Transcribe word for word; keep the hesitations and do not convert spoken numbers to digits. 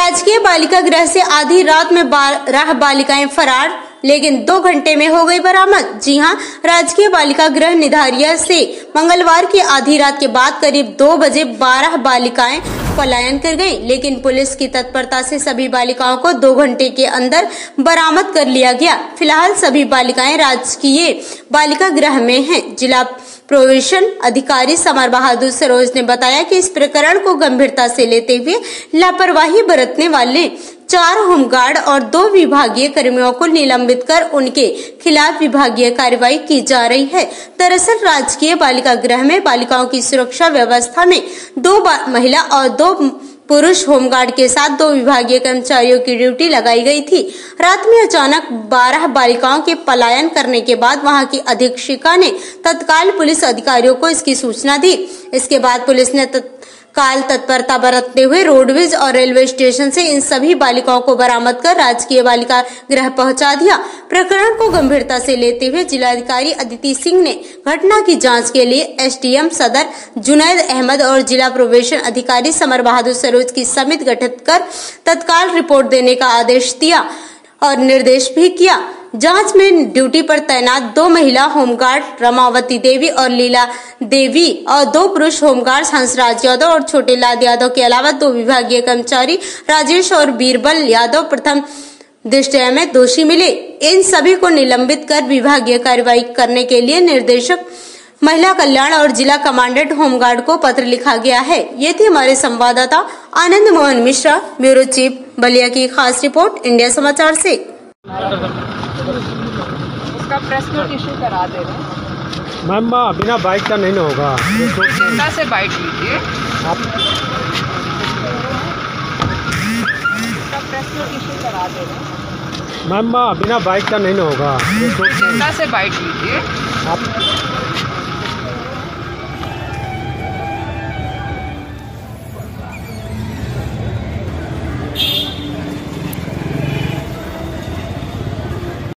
राजकीय बालिका गृह से आधी रात में बारह बालिकाएं फरार, लेकिन दो घंटे में हो गई बरामद। जी हां, राजकीय बालिका गृह निधारिया से मंगलवार की आधी रात के बाद करीब दो बजे बारह बालिकाएं पलायन कर गई, लेकिन पुलिस की तत्परता से सभी बालिकाओं को दो घंटे के अंदर बरामद कर लिया गया। फिलहाल सभी बालिकाएं राजकीय बालिका गृह में हैं। जिला प्रोबेशन अधिकारी समर बहादुर सरोज ने बताया कि इस प्रकरण को गंभीरता से लेते हुए लापरवाही बरतने वाले चार होमगार्ड और दो विभागीय कर्मियों को निलंबित कर उनके खिलाफ विभागीय कार्रवाई की जा रही है। दरअसल राजकीय बालिका गृह में बालिकाओं की सुरक्षा व्यवस्था में दो महिला और दो पुरुष होमगार्ड के साथ दो विभागीय कर्मचारियों की ड्यूटी लगाई गई थी। रात में अचानक बारह बालिकाओं के पलायन करने के बाद वहां की अधीक्षिका ने तत्काल पुलिस अधिकारियों को इसकी सूचना दी। इसके बाद पुलिस ने काल तत्परता बरतते हुए रोडवेज और रेलवे स्टेशन से इन सभी बालिकाओं को बरामद कर राजकीय बालिका गृह पहुंचा दिया। प्रकरण को गंभीरता से लेते हुए जिलाधिकारी अदिति सिंह ने घटना की जांच के लिए एसडीएम सदर जुनैद अहमद और जिला प्रोबेशन अधिकारी समर बहादुर सरोज की समिति गठित कर तत्काल रिपोर्ट देने का आदेश दिया और निर्देश भी किया। जांच में ड्यूटी पर तैनात दो महिला होमगार्ड रमावती देवी और लीला देवी और दो पुरुष होमगार्ड हंसराज यादव और छोटे लाद यादव के अलावा दो विभागीय कर्मचारी राजेश और बीरबल यादव प्रथम दृष्टया में दोषी मिले। इन सभी को निलंबित कर विभागीय कार्रवाई करने के लिए निर्देशक महिला कल्याण और जिला कमांडेंट होमगार्ड को पत्र लिखा गया है। ये थी हमारे संवाददाता आनंद मोहन मिश्रा, ब्यूरो चीफ बलिया की खास रिपोर्ट इंडिया समाचार से। उसका प्रेस नोट इशू करा दे रहे हैं। मैम बिना बाइक का नहीं ना होगा, जनता से बाइक लीजिए। आप उसका प्रेस नोट इशू करा दे रहे हैं। मैम बिना बाइक का नहीं ना होगा, जनता से बाइक लीजिए। आप